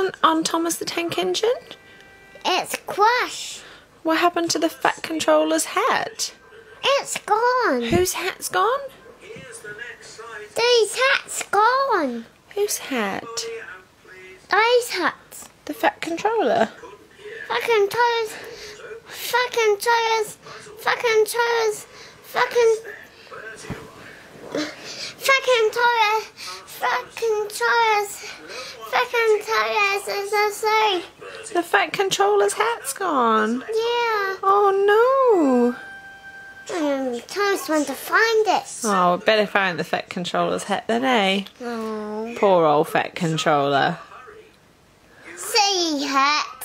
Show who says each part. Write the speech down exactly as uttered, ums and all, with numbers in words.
Speaker 1: on on Thomas the Tank Engine?
Speaker 2: It's crushed.
Speaker 1: What happened to the Fat Controller's hat?
Speaker 2: It's gone.
Speaker 1: Whose hat's gone?
Speaker 2: These hats gone.
Speaker 1: Whose hat?
Speaker 2: These hats.
Speaker 1: The Fat Controller.
Speaker 2: Fucking toes. Fucking toes. Fucking toes. Fucking. Fucking toes. Fucking toes. Fucking toes is a say.
Speaker 1: The Fat Controller's hat's gone.
Speaker 2: Yeah.
Speaker 1: Oh no.
Speaker 2: Um, Thomas went to find it.
Speaker 1: Oh, better find the Fat Controller's hat then, eh?
Speaker 2: Oh.
Speaker 1: Poor old Fat Controller.
Speaker 2: See hat.